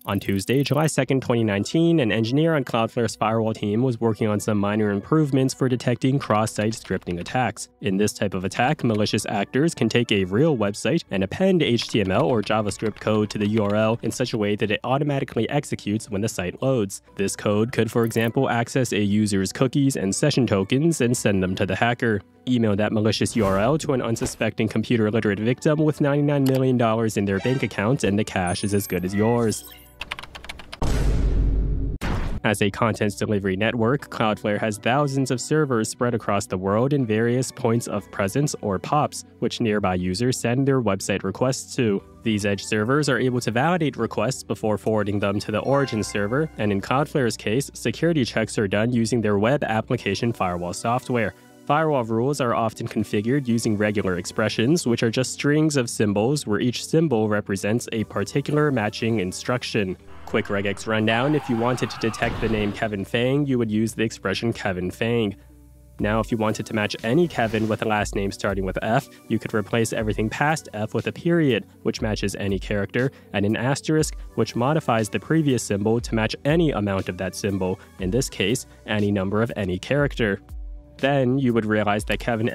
On Tuesday, July 2nd, 2019, an engineer on Cloudflare's firewall team was working on some minor improvements for detecting cross-site scripting attacks. In this type of attack, malicious actors can take a real website and append HTML or JavaScript code to the URL in such a way that it automatically executes when the site loads. This code could, for example, access a user's cookies and session tokens and send them to the hacker. Email that malicious URL to an unsuspecting computer-literate victim with $99 million in their bank account, and the cash is as good as yours. As a content delivery network, Cloudflare has thousands of servers spread across the world in various points of presence or POPs, which nearby users send their website requests to. These edge servers are able to validate requests before forwarding them to the origin server, and in Cloudflare's case, security checks are done using their web application firewall software. Firewall rules are often configured using regular expressions, which are just strings of symbols where each symbol represents a particular matching instruction. Quick regex rundown: if you wanted to detect the name Kevin Fang, you would use the expression Kevin Fang. Now, if you wanted to match any Kevin with a last name starting with F, you could replace everything past F with a period, which matches any character, and an asterisk, which modifies the previous symbol to match any amount of that symbol, in this case, any number of any character. Then, you would realize that Kevin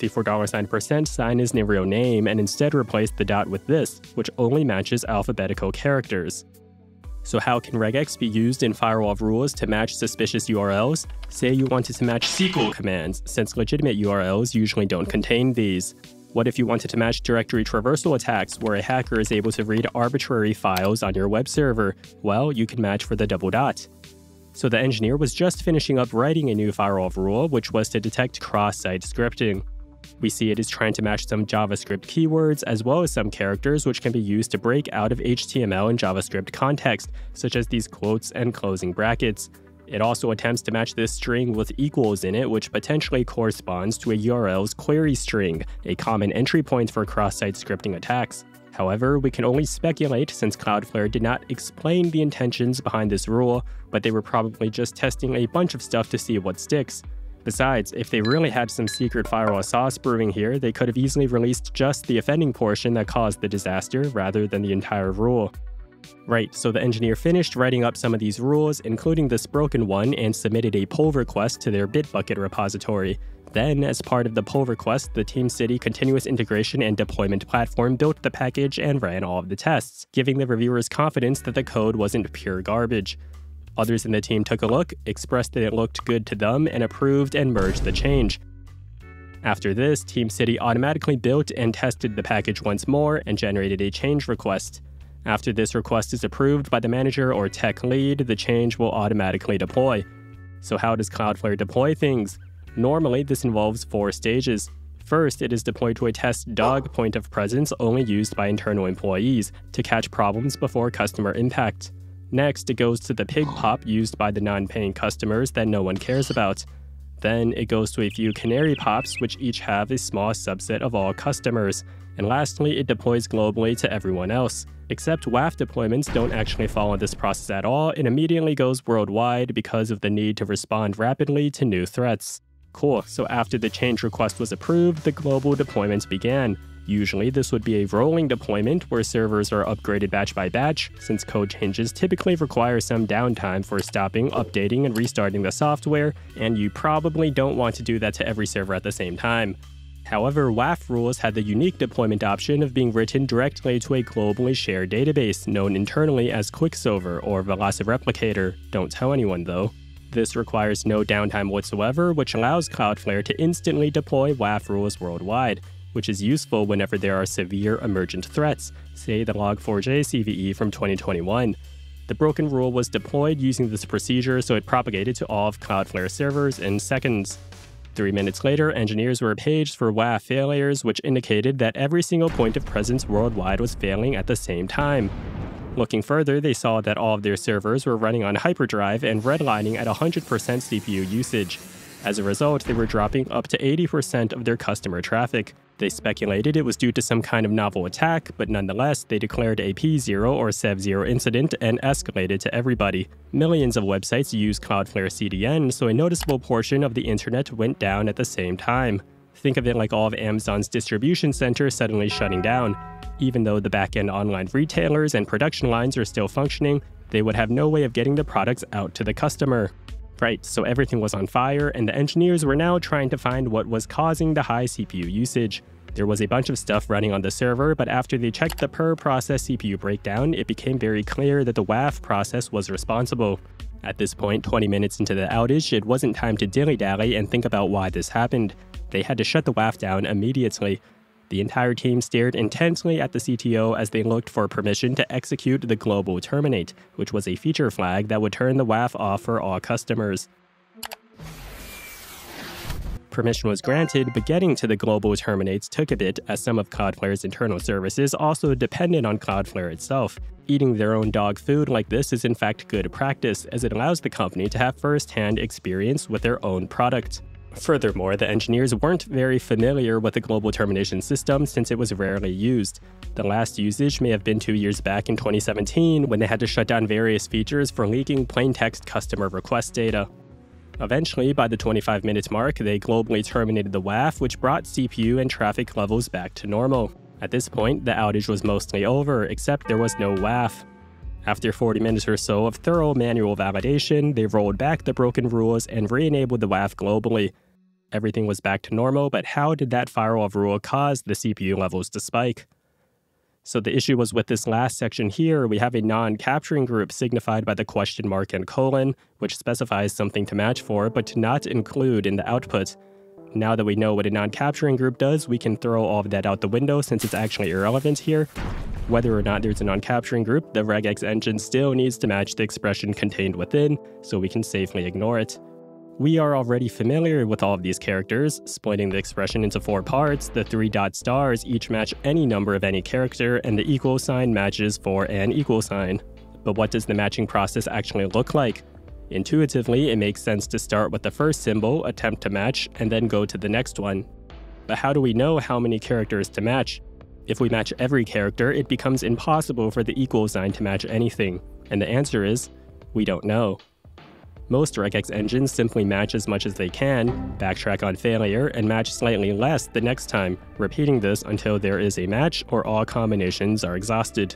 F1234% sign isn't a real name, and instead replace the dot with this, which only matches alphabetical characters. So how can regex be used in firewall rules to match suspicious URLs? Say you wanted to match SQL commands, since legitimate URLs usually don't contain these. What if you wanted to match directory traversal attacks, where a hacker is able to read arbitrary files on your web server? Well, you can match for the double dot. So the engineer was just finishing up writing a new firewall rule, which was to detect cross-site scripting. We see it is trying to match some JavaScript keywords as well as some characters which can be used to break out of HTML and JavaScript context, such as these quotes and closing brackets. It also attempts to match this string with equals in it, which potentially corresponds to a URL's query string, a common entry point for cross-site scripting attacks. However, we can only speculate since Cloudflare did not explain the intentions behind this rule, but they were probably just testing a bunch of stuff to see what sticks. Besides, if they really had some secret firewall sauce brewing here, they could have easily released just the offending portion that caused the disaster rather than the entire rule. Right, so the engineer finished writing up some of these rules, including this broken one, and submitted a pull request to their Bitbucket repository. Then, as part of the pull request, the TeamCity continuous integration and deployment platform built the package and ran all of the tests, giving the reviewers confidence that the code wasn't pure garbage. Others in the team took a look, expressed that it looked good to them, and approved and merged the change. After this, TeamCity automatically built and tested the package once more and generated a change request. After this request is approved by the manager or tech lead, the change will automatically deploy. So how does Cloudflare deploy things? Normally, this involves 4 stages. First, it is deployed to a test dog point of presence only used by internal employees to catch problems before customer impact. Next, it goes to the pig pop used by the non-paying customers that no one cares about. Then, it goes to a few canary pops, which each have a small subset of all customers. And lastly, it deploys globally to everyone else. Except WAF deployments don't actually follow this process at all, and immediately goes worldwide because of the need to respond rapidly to new threats. Cool, so after the change request was approved, the global deployment began. Usually, this would be a rolling deployment where servers are upgraded batch by batch, since code changes typically require some downtime for stopping, updating, and restarting the software, and you probably don't want to do that to every server at the same time. However, WAF rules had the unique deployment option of being written directly to a globally shared database, known internally as Quicksilver or Velocireplicator. Don't tell anyone though. This requires no downtime whatsoever, which allows Cloudflare to instantly deploy WAF rules worldwide, which is useful whenever there are severe emergent threats, say the Log4j CVE from 2021. The broken rule was deployed using this procedure, so it propagated to all of Cloudflare servers in seconds. 3 minutes later, engineers were paged for WAF failures, which indicated that every single point of presence worldwide was failing at the same time. Looking further, they saw that all of their servers were running on hyperdrive and redlining at 100% CPU usage. As a result, they were dropping up to 80% of their customer traffic. They speculated it was due to some kind of novel attack, but nonetheless, they declared a P0 or SEV0 incident and escalated to everybody. Millions of websites use Cloudflare CDN, so a noticeable portion of the internet went down at the same time. Think of it like all of Amazon's distribution centers suddenly shutting down. Even though the back-end online retailers and production lines are still functioning, they would have no way of getting the products out to the customer. Right, so everything was on fire, and the engineers were now trying to find what was causing the high CPU usage. There was a bunch of stuff running on the server, but after they checked the per-process CPU breakdown, it became very clear that the WAF process was responsible. At this point, 20 minutes into the outage, it wasn't time to dilly-dally and think about why this happened. They had to shut the WAF down immediately. The entire team stared intensely at the CTO as they looked for permission to execute the global terminate, which was a feature flag that would turn the WAF off for all customers. Permission was granted, but getting to the global terminates took a bit, as some of Cloudflare's internal services also depended on Cloudflare itself. Eating their own dog food like this is in fact good practice, as it allows the company to have first-hand experience with their own product. Furthermore, the engineers weren't very familiar with the global termination system since it was rarely used. The last usage may have been 2 years back in 2017, when they had to shut down various features for leaking plaintext customer request data. Eventually, by the 25-minute mark, they globally terminated the WAF, which brought CPU and traffic levels back to normal. At this point, the outage was mostly over, except there was no WAF. After 40 minutes or so of thorough manual validation, they rolled back the broken rules and re-enabled the WAF globally. Everything was back to normal, but how did that firewall rule cause the CPU levels to spike? So the issue was with this last section here, we have a non-capturing group signified by the question mark and colon, which specifies something to match for, but to not include in the output. Now that we know what a non-capturing group does, we can throw all of that out the window since it's actually irrelevant here. Whether or not there's a non-capturing group, the regex engine still needs to match the expression contained within, so we can safely ignore it. We are already familiar with all of these characters. Splitting the expression into 4 parts, the 3 dot stars each match any number of any character, and the equal sign matches for an equal sign. But what does the matching process actually look like? Intuitively, it makes sense to start with the first symbol, attempt to match, and then go to the next one. But how do we know how many characters to match? If we match every character, it becomes impossible for the equal sign to match anything. And the answer is, we don't know. Most regex engines simply match as much as they can, backtrack on failure, and match slightly less the next time, repeating this until there is a match or all combinations are exhausted.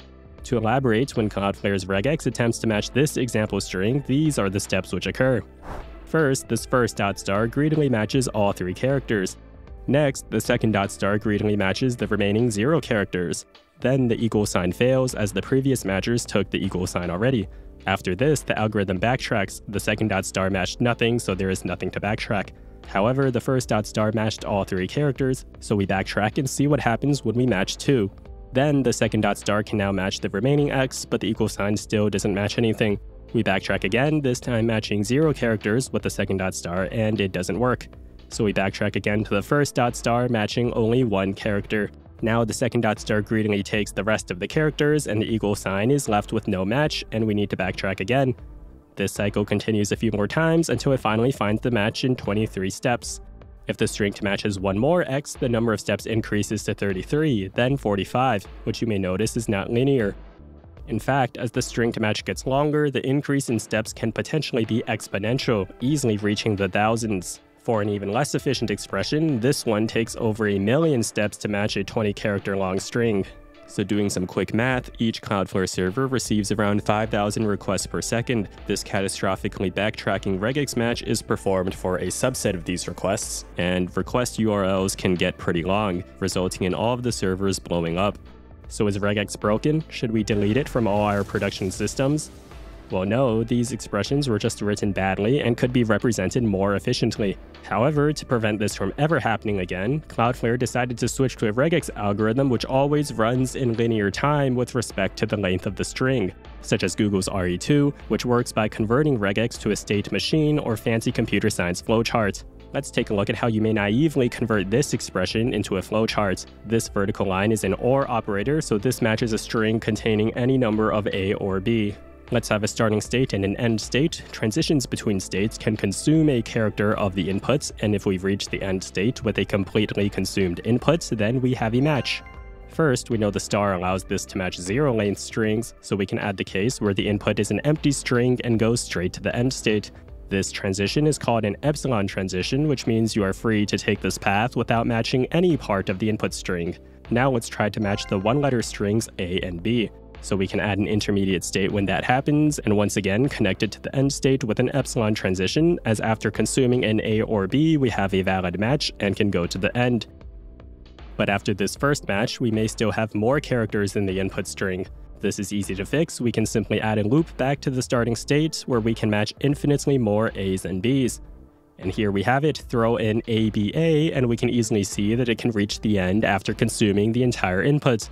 To elaborate, when Cloudflare's regex attempts to match this example string, these are the steps which occur. First, this first dot star greedily matches all 3 characters. Next, the second dot star greedily matches the remaining 0 characters. Then the equal sign fails, as the previous matchers took the equal sign already. After this, the algorithm backtracks. The second dot star matched nothing, so there is nothing to backtrack. However, the first dot star matched all 3 characters, so we backtrack and see what happens when we match 2. Then the second dot star can now match the remaining X, but the equal sign still doesn't match anything. We backtrack again, this time matching 0 characters with the second dot star, and it doesn't work. So we backtrack again to the first dot star, matching only 1 character. Now the second dot star greedily takes the rest of the characters, and the equal sign is left with no match, and we need to backtrack again. This cycle continues a few more times until it finally finds the match in 23 steps. If the string to match has 1 more X, the number of steps increases to 33, then 45, which you may notice is not linear. In fact, as the string to match gets longer, the increase in steps can potentially be exponential, easily reaching the thousands. For an even less efficient expression, this one takes over 1,000,000 steps to match a 20-character long string. So doing some quick math, each Cloudflare server receives around 5,000 requests per second. This catastrophically backtracking regex match is performed for a subset of these requests, and request URLs can get pretty long, resulting in all of the servers blowing up. So is regex broken? Should we delete it from all our production systems? Well, no, these expressions were just written badly and could be represented more efficiently. However, to prevent this from ever happening again, Cloudflare decided to switch to a regex algorithm which always runs in linear time with respect to the length of the string, such as Google's RE2, which works by converting regex to a state machine or fancy computer science flowchart. Let's take a look at how you may naively convert this expression into a flowchart. This vertical line is an OR operator, so this matches a string containing any number of A or B. Let's have a starting state and an end state. Transitions between states can consume a character of the inputs, and if we've reached the end state with a completely consumed input, then we have a match. First, we know the star allows this to match 0-length strings, so we can add the case where the input is an empty string and goes straight to the end state. This transition is called an epsilon transition, which means you are free to take this path without matching any part of the input string. Now let's try to match the one-letter strings A and B. So we can add an intermediate state when that happens, and once again connect it to the end state with an epsilon transition, as after consuming an A or B, we have a valid match and can go to the end. But after this first match, we may still have more characters in the input string. This is easy to fix. We can simply add a loop back to the starting state where we can match infinitely more A's and B's. And here we have it, throw in ABA, and we can easily see that it can reach the end after consuming the entire input.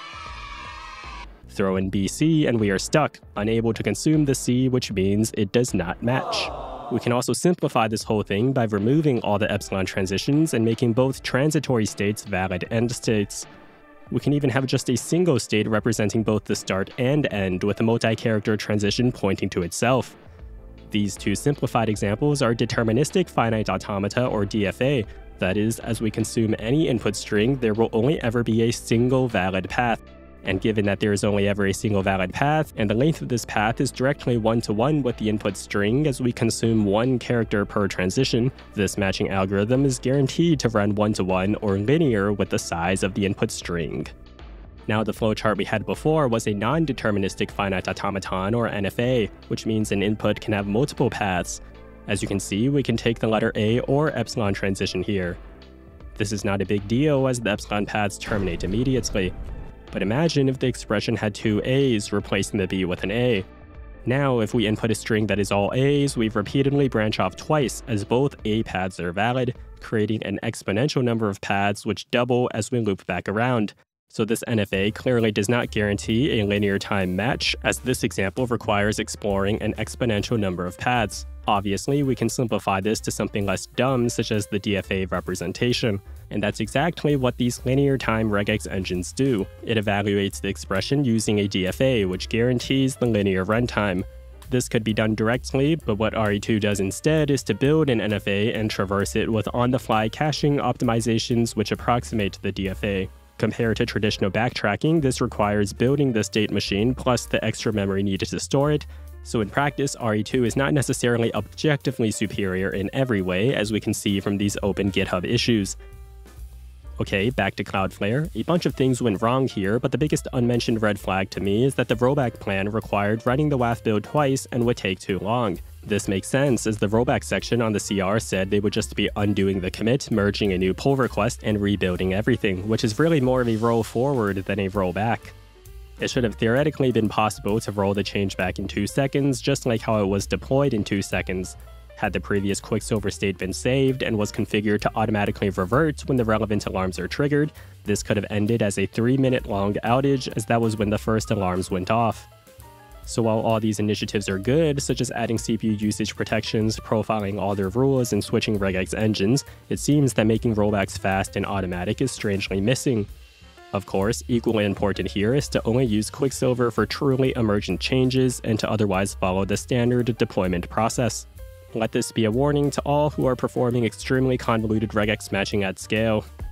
Throw in BC and we are stuck, unable to consume the C, which means it does not match. We can also simplify this whole thing by removing all the epsilon transitions and making both transitory states valid end states. We can even have just a single state representing both the start and end with a multi-character transition pointing to itself. These two simplified examples are deterministic finite automata, or DFA. That is, as we consume any input string, there will only ever be a single valid path. And given that there is only ever a single valid path, and the length of this path is directly one-to-one with the input string as we consume one character per transition, this matching algorithm is guaranteed to run one-to-one or linear with the size of the input string. Now, the flowchart we had before was a non-deterministic finite automaton, or NFA, which means an input can have multiple paths. As you can see, we can take the letter A or epsilon transition here. This is not a big deal as the epsilon paths terminate immediately. But imagine if the expression had two A's replacing the B with an A. Now, if we input a string that is all A's, we repeatedly branch off twice as both A paths are valid, creating an exponential number of paths which double as we loop back around. So this NFA clearly does not guarantee a linear time match, as this example requires exploring an exponential number of paths. Obviously, we can simplify this to something less dumb, such as the DFA representation. And that's exactly what these linear time regex engines do. It evaluates the expression using a DFA, which guarantees the linear runtime. This could be done directly, but what RE2 does instead is to build an NFA and traverse it with on-the-fly caching optimizations which approximate the DFA. Compared to traditional backtracking, this requires building the state machine plus the extra memory needed to store it. So in practice, RE2 is not necessarily objectively superior in every way, as we can see from these open GitHub issues. Okay, back to Cloudflare. A bunch of things went wrong here, but the biggest unmentioned red flag to me is that the rollback plan required running the WAF build twice and would take too long. This makes sense, as the rollback section on the CR said they would just be undoing the commit, merging a new pull request, and rebuilding everything, which is really more of a roll forward than a rollback. It should have theoretically been possible to roll the change back in 2 seconds, just like how it was deployed in 2 seconds. Had the previous Quicksilver state been saved and was configured to automatically revert when the relevant alarms are triggered, this could have ended as a 3-minute long outage, as that was when the first alarms went off. So while all these initiatives are good, such as adding CPU usage protections, profiling all their rules, and switching regex engines, it seems that making rollbacks fast and automatic is strangely missing. Of course, equally important here is to only use Quicksilver for truly emergent changes and to otherwise follow the standard deployment process. Let this be a warning to all who are performing extremely convoluted regex matching at scale.